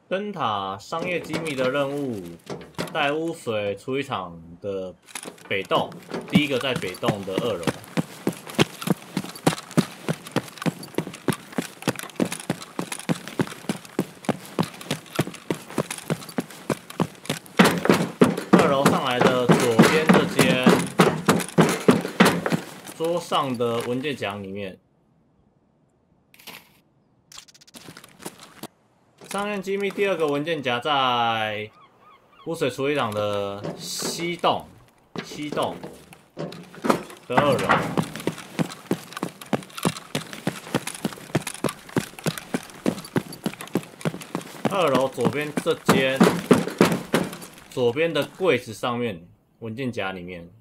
灯塔商业机密的任务，带污水处理厂的北栋，第一个在北栋的2楼。2楼上来的左边这间桌上的文件夹里面。 商业机密第2个文件夹在污水处理厂的西栋的2楼。2楼左边这间，左边的柜子上面文件夹里面。